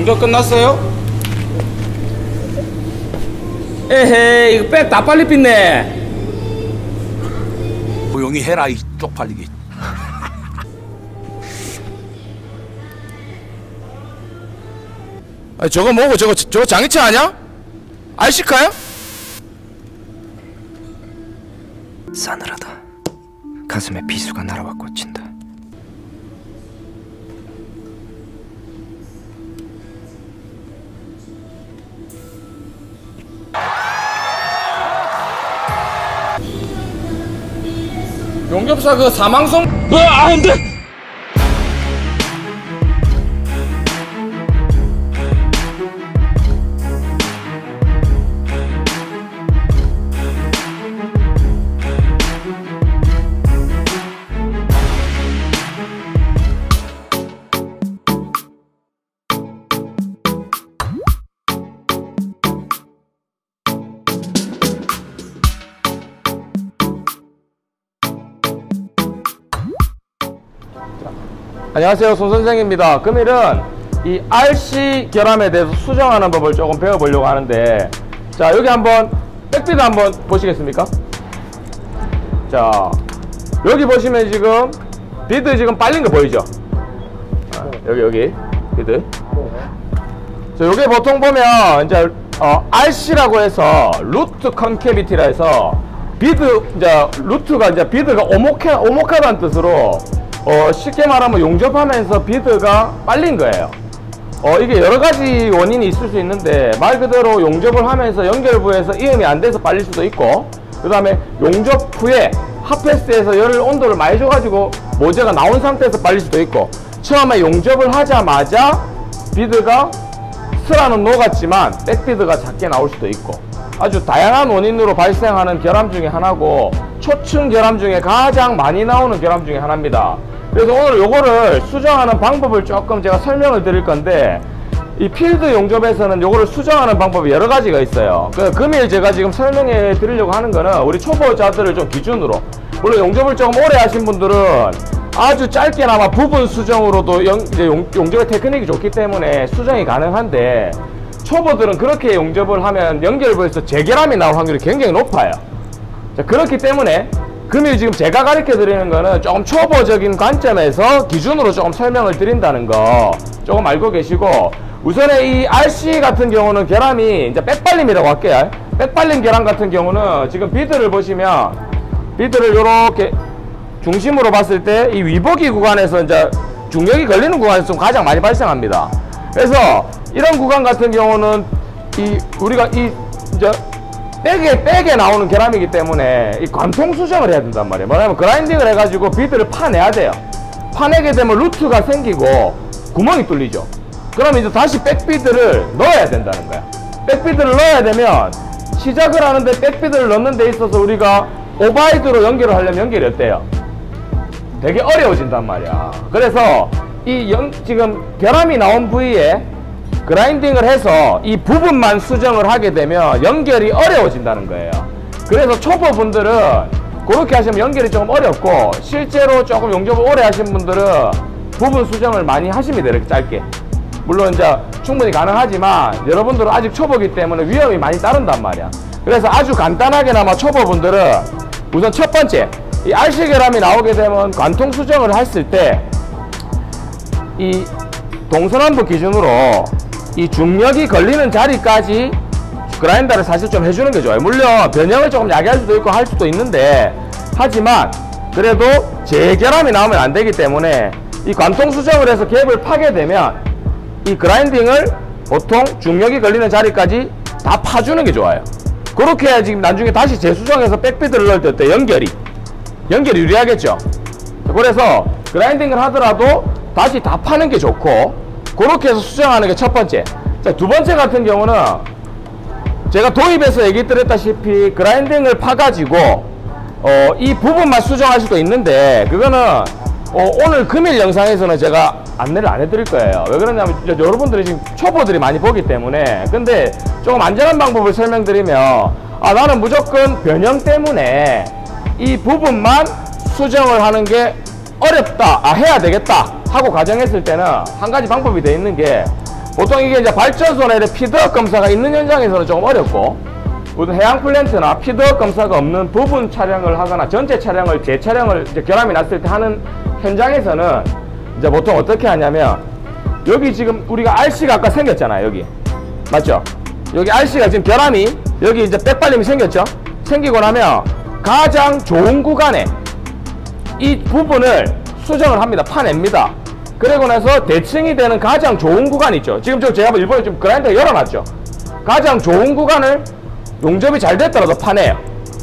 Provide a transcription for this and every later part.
용접 끝났어요? 에헤이, 이거 백 다 빨리 삐네. 조용히 해라, 이 쪽팔리기. 아니, 저거 뭐고? 저거 장애차 아냐? RC카야? 싸늘하다. 가슴에 비수가 날아와 꽂힌다. 용접사 그 사망성 안 돼! 안녕하세요, 손선생입니다. 금일은 이 RC 결함에 대해서 수정하는 법을 조금 배워보려고 하는데, 자, 여기 한번 백비드 한번 보시겠습니까? 자, 여기 보시면 지금 비드 지금 빨린 거 보이죠? 여기 비드. 자, 요게 보통 보면 이제 RC라고 해서 루트 컨캐비티라 해서 비드, 이제 루트가 이제 비드가 오목하다는 뜻으로 쉽게 말하면 용접하면서 비드가 빨린 거예요. 이게 여러 가지 원인이 있을 수 있는데, 말 그대로 용접을 하면서 연결부에서 이음이 안 돼서 빨릴 수도 있고, 그 다음에 용접 후에 핫패스에서 열을 온도를 많이 줘가지고 모재가 나온 상태에서 빨릴 수도 있고, 처음에 용접을 하자마자 비드가 스라는 녹았지만 백비드가 작게 나올 수도 있고, 아주 다양한 원인으로 발생하는 결함 중에 하나고, 초층 결함 중에 가장 많이 나오는 결함 중에 하나입니다. 그래서 오늘 요거를 수정하는 방법을 조금 제가 설명을 드릴 건데, 이 필드 용접에서는 요거를 수정하는 방법이 여러 가지가 있어요. 금일 제가 지금 설명해 드리려고 하는 거는 우리 초보자들을 좀 기준으로, 물론 용접을 조금 오래 하신 분들은 아주 짧게나마 부분 수정으로도 이제 용접의 테크닉이 좋기 때문에 수정이 가능한데, 초보들은 그렇게 용접을 하면 연결부에서 재결함이 나올 확률이 굉장히 높아요. 자, 그렇기 때문에 금일 지금 제가 가르쳐 드리는 거는 조금 초보적인 관점에서 기준으로 조금 설명을 드린다는 거 조금 알고 계시고, 우선에 이 RC 같은 경우는 결함이 이제 백발림이라고 할게요. 백발림 결함 같은 경우는 지금 비드를 보시면, 비드를 이렇게 중심으로 봤을 때 이 위보기 구간에서 이제 중력이 걸리는 구간에서 좀 가장 많이 발생합니다. 그래서 이런 구간 같은 경우는 우리가 이제 백에 나오는 결함이기 때문에 이 관통 수정을 해야 된단 말이에요. 뭐냐면 그라인딩을 해가지고 비드를 파내야 돼요. 파내게 되면 루트가 생기고 구멍이 뚫리죠. 그럼 이제 다시 백비드를 넣어야 된다는 거야. 백비드를 넣어야 되면, 시작을 하는데 백비드를 넣는 데 있어서 우리가 오바이드로 연결을 하려면 연결이 어때요? 되게 어려워진단 말이야. 그래서 지금 결함이 나온 부위에 그라인딩을 해서 이 부분만 수정을 하게 되면 연결이 어려워진다는 거예요. 그래서 초보분들은 그렇게 하시면 연결이 조금 어렵고, 실제로 조금 용접을 오래 하신 분들은 부분 수정을 많이 하십니다. 이렇게 짧게. 물론 이제 충분히 가능하지만 여러분들은 아직 초보기 때문에 위험이 많이 따른단 말이야. 그래서 아주 간단하게나마 초보분들은 우선 첫 번째, 이 RC 결함이 나오게 되면 관통 수정을 했을 때 이 동서남북 기준으로 이 중력이 걸리는 자리까지 그라인더를 사실 좀 해주는 게 좋아요. 물론 변형을 조금 야기할 수도 있고 할 수도 있는데, 하지만 그래도 재결함이 나오면 안 되기 때문에 이 관통 수정을 해서 갭을 파게 되면 이 그라인딩을 보통 중력이 걸리는 자리까지 다 파주는 게 좋아요. 그렇게 해야 지금 나중에 다시 재수정해서 백비드를 넣을 때 어때? 연결이 유리하겠죠. 그래서 그라인딩을 하더라도 다시 다 파는 게 좋고, 그렇게 해서 수정하는 게 첫 번째. 자, 두 번째 같은 경우는 제가 도입에서 얘기 드렸다시피 그라인딩을 파가지고 이 부분만 수정할 수도 있는데, 그거는 오늘 금일 영상에서는 제가 안내를 안 해드릴 거예요. 왜 그러냐면 여러분들이 지금 초보들이 많이 보기 때문에. 근데 조금 안전한 방법을 설명드리면, 나는 무조건 변형 때문에 이 부분만 수정을 하는 게 어렵다, 해야 되겠다 하고 가정했을 때는 한 가지 방법이 돼 있는 게, 보통 이게 이제 발전소나 이런 피드업 검사가 있는 현장에서는 조금 어렵고, 우선 해양 플랜트나 피드업 검사가 없는 부분 촬영을 하거나 전체 촬영을, 재촬영을 이제 결함이 났을 때 하는 현장에서는 이제 보통 어떻게 하냐면, 여기 지금 우리가 RC가 아까 생겼잖아요, 여기. 맞죠? 여기 RC가 지금 결함이, 여기 이제 백발림이 생겼죠? 생기고 나면 가장 좋은 구간에 이 부분을 수정을 합니다. 파냅니다. 그리고 나서 대칭이 되는 가장 좋은 구간 있죠. 지금 제가 일본에 좀 그라인더 열어놨죠. 가장 좋은 구간을 용접이 잘 됐더라도 파내요.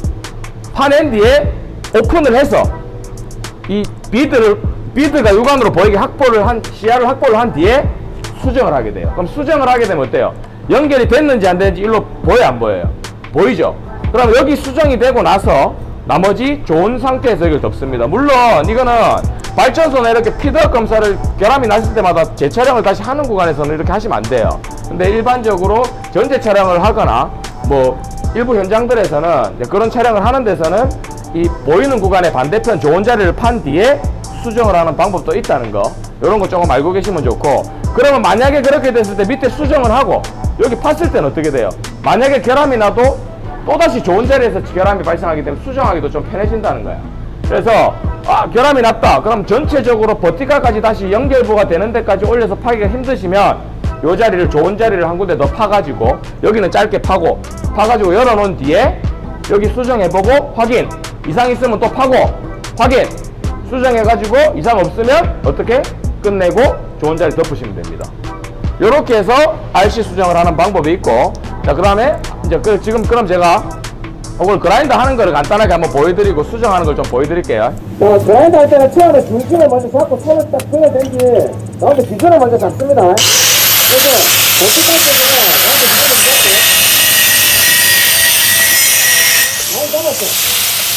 파낸 뒤에 오픈을 해서 이 비드가 육안으로 보이게 시야를 확보를 한 뒤에 수정을 하게 돼요. 그럼 수정을 하게 되면 어때요? 연결이 됐는지 안 됐는지 일로 보여요, 안 보여요? 보이죠? 그럼 여기 수정이 되고 나서 나머지 좋은 상태에서 이걸 덮습니다. 물론 이거는 발전소나 이렇게 피드업 검사를 결함이 났을 때마다 재촬영을 다시 하는 구간에서는 이렇게 하시면 안 돼요. 근데 일반적으로 전체 촬영을 하거나 뭐 일부 현장들에서는 그런 촬영을 하는 데서는 이 보이는 구간의 반대편 좋은 자리를 판 뒤에 수정을 하는 방법도 있다는 거, 이런 거 조금 알고 계시면 좋고, 그러면 만약에 그렇게 됐을 때 밑에 수정을 하고 여기 팠을 때는 어떻게 돼요? 만약에 결함이 나도 또다시 좋은 자리에서 결함이 발생하기 때문에 수정하기도 좀 편해진다는 거야. 그래서 결함이 났다, 그럼 전체적으로 버티칼까지 다시 연결부가 되는 데까지 올려서 파기가 힘드시면 요 자리를, 좋은 자리를 한 군데 더 파가지고, 여기는 짧게 파가지고 열어놓은 뒤에 여기 수정해보고 확인, 이상 있으면 또 파고 확인, 수정해가지고 이상 없으면 어떻게 끝내고 좋은 자리 덮으시면 됩니다. 요렇게 해서 RC 수정을 하는 방법이 있고, 자, 그 다음에 이제 지금 그럼 제가 오늘 그라인더 하는 거를 간단하게 한번 보여드리고 수정하는 걸 좀 보여드릴게요. 자, 그라인더 할 때는 처음에 중심을 먼저 잡고 손을 딱 들어댄 뒤에 나한테 기준을 먼저 잡습니다. 그래서 버티칼 때는 나한테 기준을 잡고 많이 잡았어.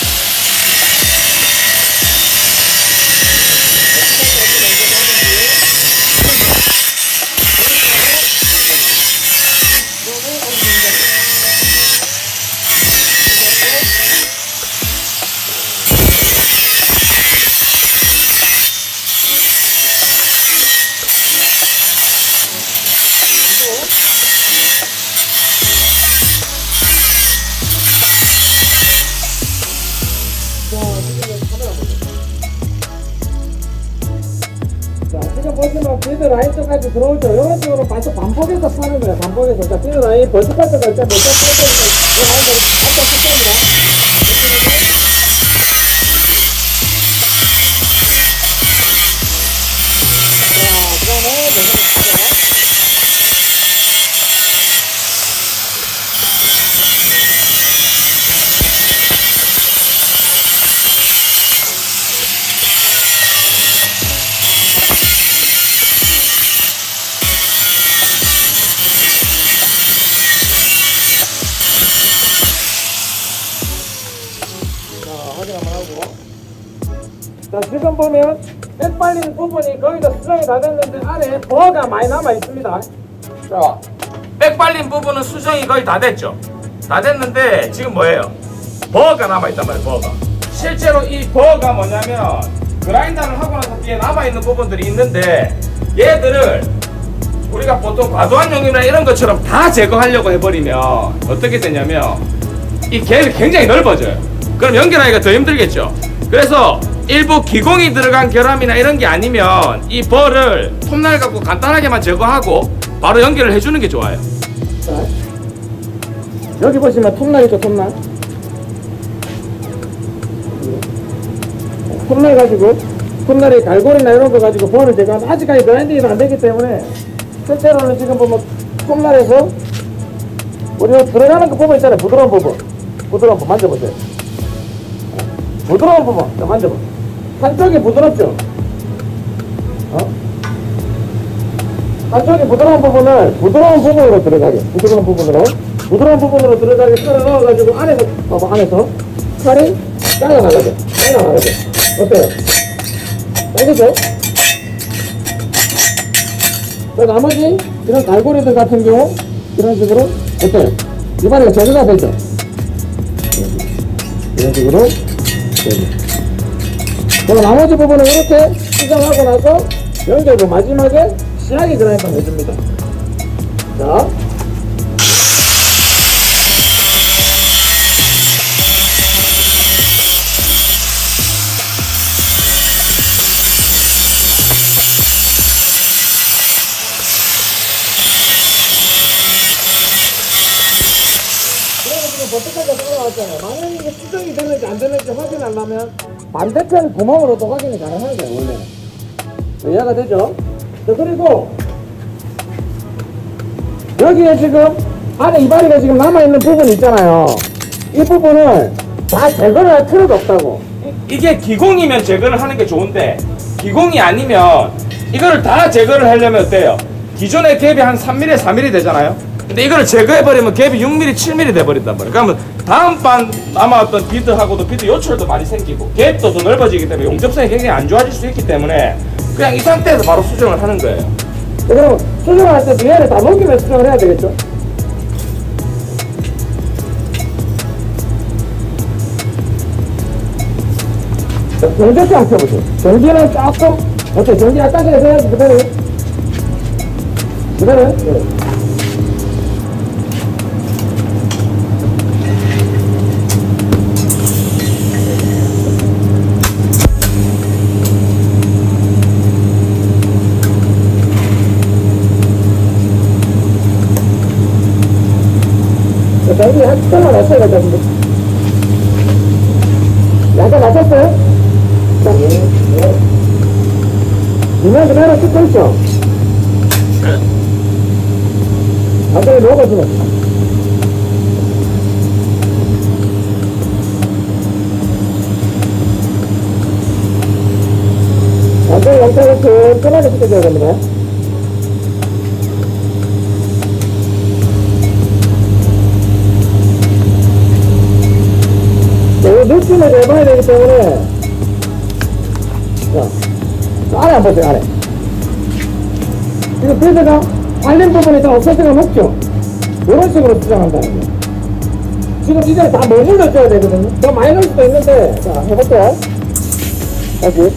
지금 보시면 비드 라인 쪽까지 들어오죠. 이런 식으로 계속 반복해서 파는 거예요. 반복해서. 자, 비드 라인 버티칼 때가 일단 못 잡고 이 라인을 갖다 쓸 확인 한번 하고. 자, 지금 보면 백 발리는 부분이 거의 다 수정이 다 됐는데 안에 버가 많이 남아 있습니다. 자, 백 발린 부분은 수정이 거의 다 됐죠. 다 됐는데 지금 뭐예요? 버가 남아있단 말이에요. 버가. 실제로 이 버가 뭐냐면 그라인더를 하고 나서 뒤에 남아있는 부분들이 있는데, 얘들을 우리가 보통 과도한 용이나 이런 것처럼 다 제거하려고 해버리면 어떻게 되냐면 이 갭이 굉장히 넓어져요. 그럼 연결하기가 더 힘들겠죠. 그래서 일부 기공이 들어간 결함이나 이런 게 아니면 이 벌을 톱날 갖고 간단하게만 제거하고 바로 연결을 해주는 게 좋아요. 자, 여기 보시면 톱날 있죠, 톱날. 톱날 가지고, 톱날이 갈고리나 이런 거 가지고 벌을 제거하면 아직까지 그라인딩이 안 되기 때문에 실제로는 지금 보면 톱날에서 우리가 들어가는 그 부분 있잖아요. 부드러운 부분. 부드러운 부분 만져보세요. 부드러운 부분. 자, 만져봐. 한쪽이 부드럽죠? 한쪽이 부드러운 부분을 부드러운 부분으로 들어가게. 부드러운 부분으로 들어가게 끌어 넣어가지고 안에서, 봐봐, 안에서 칼이 잘라나가죠. 어때요? 알겠죠? 자, 나머지 이런 갈고리들 같은 경우 이런 식으로 어때요? 입안에가 제거가 되죠? 이런 식으로. 그럼 나머지 부분은 이렇게 수정하고 나서 연결부 마지막에 시야기 그라인더 해줍니다. 자. 버튼까지 올라왔잖아요. 만약에 이게 수정이 되는지 안 되는지 확인하려면 반대편 구멍으로도 확인이 가능한 거예요, 원래는. 이해가 되죠? 자, 그리고 여기에 지금 안에 이발이가 지금 남아있는 부분이 있잖아요. 이 부분을 다 제거를 할 필요도 없다고. 이게 기공이면 제거를 하는 게 좋은데 기공이 아니면 이거를 다 제거를 하려면 어때요? 기존의 갭이 한 3mm, 4mm 되잖아요. 근데 이거를 제거해버리면 갭이 6mm, 7mm 돼버린단 말이에요. 그러면 다음 반 남아왔던 비드하고도 비드 요철도 많이 생기고 갭도 더 넓어지기 때문에 용접성이 굉장히 안 좋아질 수 있기 때문에 그냥 이 상태에서 바로 수정을 하는 거예요. 그럼 수정을 할 때 뒤에를 다 넘기면 수정을 해야 되겠죠? 경제치 한번 펴보세요. 전기는 조금, 어때? 전기 아까 전에 해야지, 그대로. 그대로? 네. 전기 한 10분만 넣었어야 될 것 같은데. 약간 맞췄어요? 자, 그냥 그대로 찍고 있죠? 완전히 녹아주면. 완전히 영상을 끈끈하게 찍어줘야 됩니다. 이 느낌을 내봐야 되기 때문에 자, 아래 한번 보세요. 아래 이거 필드가 관련 부분이 다 없어지가 높죠. 이런 식으로 수정한다는 거예요. 지금 이제 다 머물러 줘야 되거든요. 더 많이 넣을 수도 있는데 자 해볼게요. 다시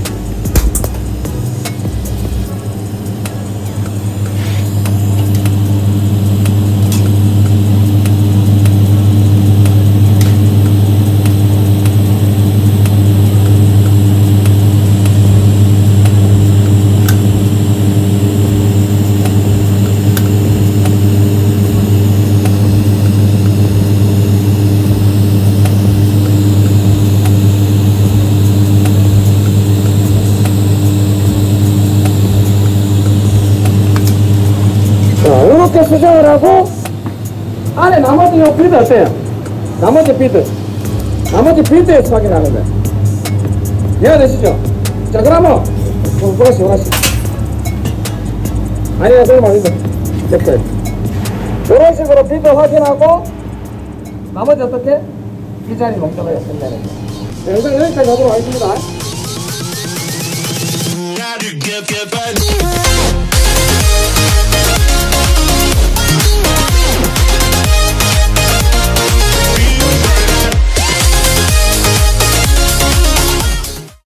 이렇게 수정을 하고 안에 나머지 요 비드 어때요? 나머지 비드에서 확인하는 거예요. 이해가 되시죠? 자 그러면 보라씨 아니야 그럼 아닌데 됐어요. 이런 식으로 비드 확인하고 나머지 어떻게? 이 자리 농도가 끝내는 거예요. 자, 영상 여기까지 하도록 하겠습니다.